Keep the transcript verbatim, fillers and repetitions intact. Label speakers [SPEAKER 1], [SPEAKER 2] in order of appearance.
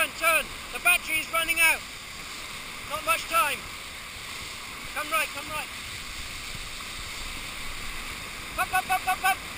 [SPEAKER 1] turn, turn. The battery is running out. Not much time. Come right, come right. Up, up, up, up, up.